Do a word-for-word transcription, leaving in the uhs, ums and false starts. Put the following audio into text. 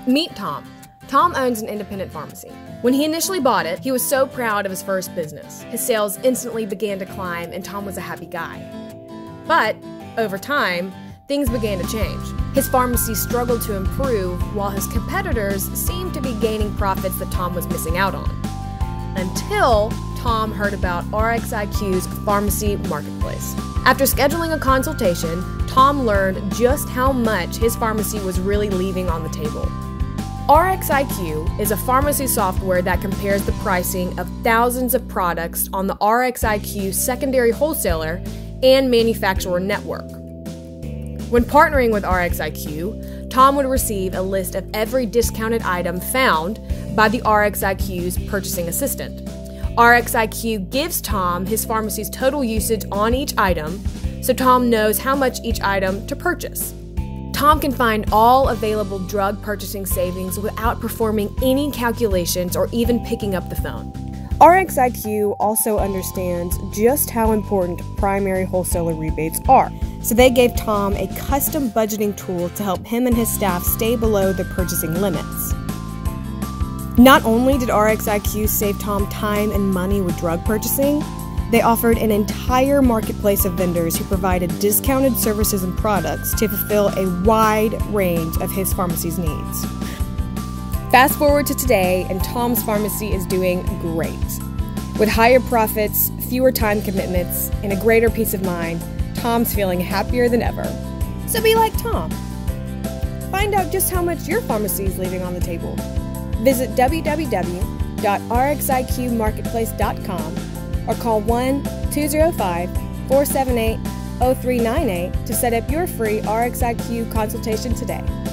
Meet Tom. Tom owns an independent pharmacy. When he initially bought it, he was so proud of his first business. His sales instantly began to climb, and Tom was a happy guy. But over time, things began to change. His pharmacy struggled to improve, while his competitors seemed to be gaining profits that Tom was missing out on. Until Tom heard about R X I Q's pharmacy marketplace. After scheduling a consultation, Tom learned just how much his pharmacy was really leaving on the table. R X I Q is a pharmacy software that compares the pricing of thousands of products on the R X I Q secondary wholesaler and manufacturer network. When partnering with R X I Q, Tom would receive a list of every discounted item found by the R X I Q's purchasing assistant. R X I Q gives Tom his pharmacy's total usage on each item, so Tom knows how much each item to purchase. Tom can find all available drug purchasing savings without performing any calculations or even picking up the phone. R X I Q also understands just how important primary wholesaler rebates are, so they gave Tom a custom budgeting tool to help him and his staff stay below the purchasing limits. Not only did R X I Q save Tom time and money with drug purchasing, they offered an entire marketplace of vendors who provided discounted services and products to fulfill a wide range of his pharmacy's needs. Fast forward to today, and Tom's pharmacy is doing great. With higher profits, fewer time commitments, and a greater peace of mind, Tom's feeling happier than ever. So be like Tom. Find out just how much your pharmacy is leaving on the table. Visit w w w dot r x i q marketplace dot com or call one two zero five, four seven eight, zero three nine eight to set up your free R X I Q consultation today.